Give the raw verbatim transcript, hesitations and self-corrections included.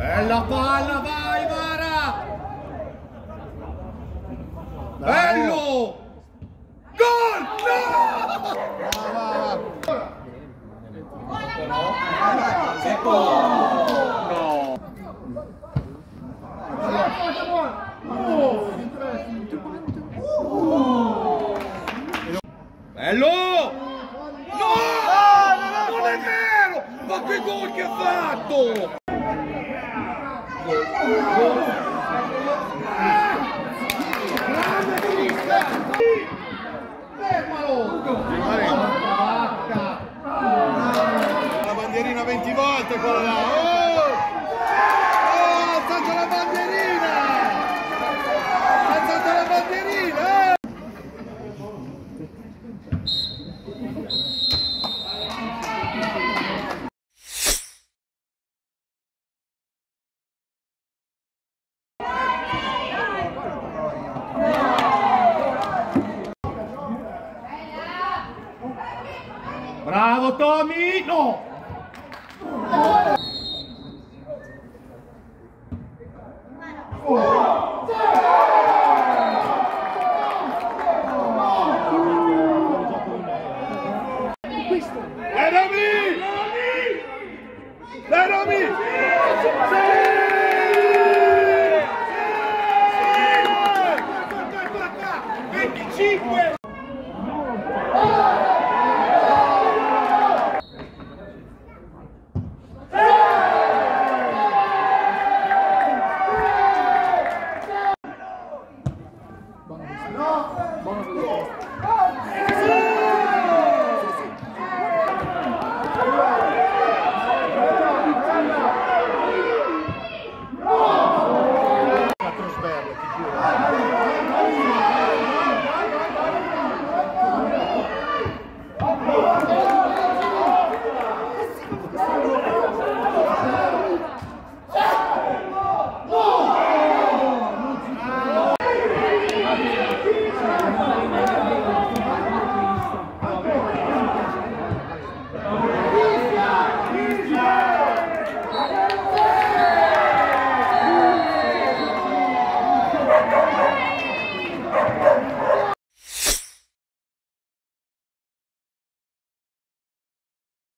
Bella palla, vai Mara! Bello! Gol! No! Bello! No! Non è vero! Ma che gol che ha fatto! La bandierina venti volte quella là. Oh! Oh, ha alzato la bandierina! Ha alzato la bandierina! Bravo Tommy! No! Lenami! Lenami!